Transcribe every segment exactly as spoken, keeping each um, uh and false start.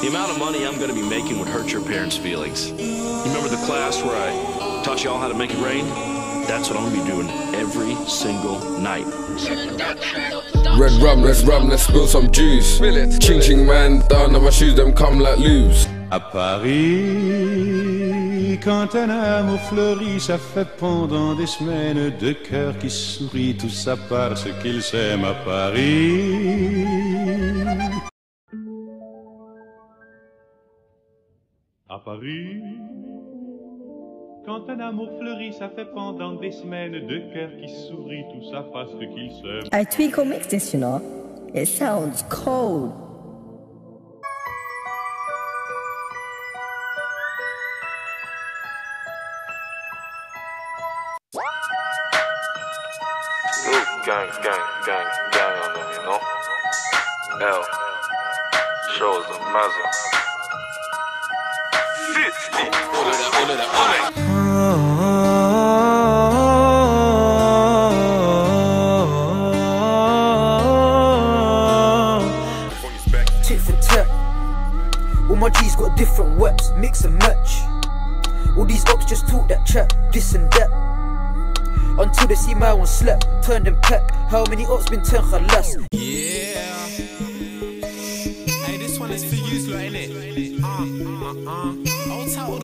The amount of money I'm going to be making would hurt your parents' feelings. You remember the class where I taught you all how to make it rain? That's what I'm going to be doing every single night. Red rum, let's rum, let's spill some juice. Ching ching man, down on my shoes, them come like loose. À Paris, quand un amour fleurit, ça fait pendant des semaines deux cœurs qui sourient, tout ça parce qu'ils s'aiment à Paris. À Paris, quand un amour fleurit, ça fait pendant des semaines deux cœurs qui sourient, tout ça parce qu'ils s'aiment. I tweak or mix this, you know. It sounds cold. Gang, gang, gang, gang on them, you know. L shows the muzzle. fifty. All of that, all of that, all of that. Tit for tat. All my G's got different works, mix and match. All these ops just talk that chat, this and that. Until they see my one slap, turn them pet. How many ops been turned khalas? Yeah. Hey, this one is for you, like, innit? Uh, uh, uh. Old town.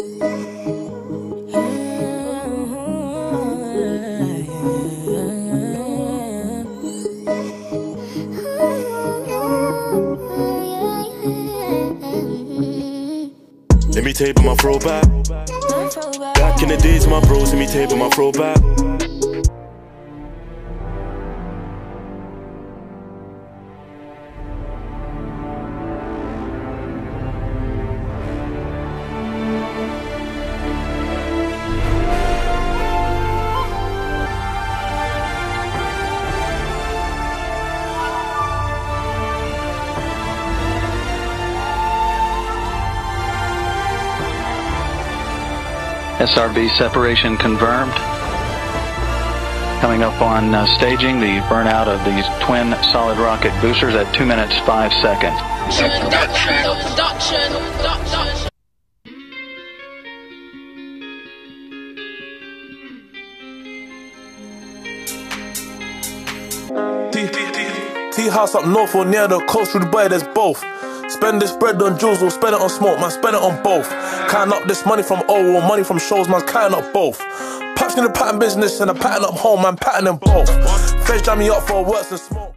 Let me tape on my throwback. Back in the days, my bros, let me tape on my throwback. S R B separation confirmed. Coming up on uh, staging, the burnout of these twin solid rocket boosters at two minutes five seconds. Production, production, production. Tea house up north or near the coast, through the bay, there's both. Spend this bread on jewels or spend it on smoke, man, spend it on both. Counting up this money from O or money from shows, man, counting up both. Patching the pattern business and a pattern up home, man, pattern them both. Feds jam me up for worse than smoke.